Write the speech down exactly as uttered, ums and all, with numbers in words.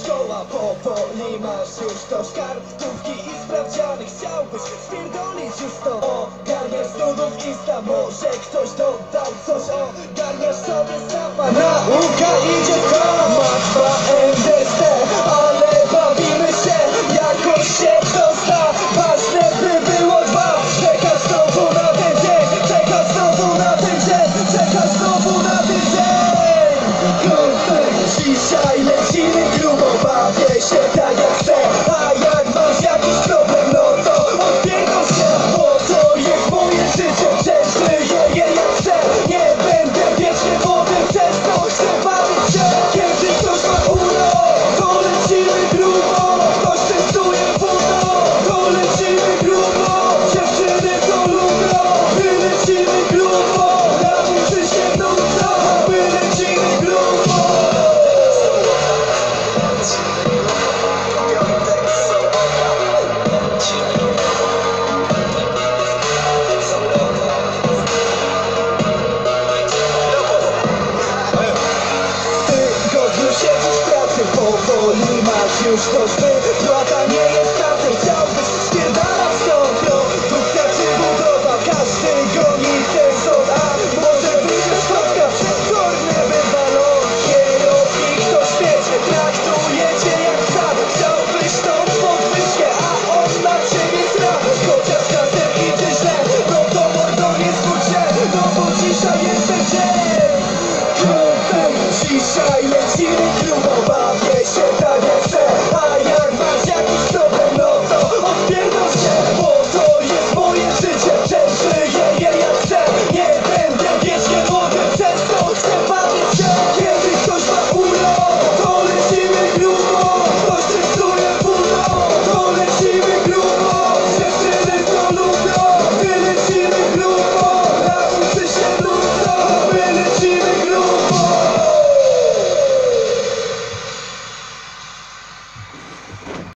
szkoła, powoli masz już dość kartówki i sprawdziany. Chciałbyś spierdolić już to. Ogarniasz studów Insta, może ktoś dodał coś. Ogarniasz sobie snapa, nauka idzie w to. Matma M D S T, ale bawimy się, jakoś się dosta. Ważne by było dwa, czekasz znowu na ten dzień, czekasz znowu na ten dzień, czekasz znowu na ten dzień. Kątek, dzisiaj lecimy grubo, bawię się tak jak chcę. A jak masz jakiś problem, no to odpierdol się, bo to jest moje życie, przeżyję je jak chcę. Nie będę wiecznie potem przez to chcę bawić się. Kiedy ktoś ma urok, to lecimy grubo. Ktoś testuje wodą, to lecimy grubo. Dziewczyny to lubią, my lecimy grubo. Na ulicy się nudzą, my lecimy grubo. Ty godnie siedzisz w pracy, powoli masz już dość.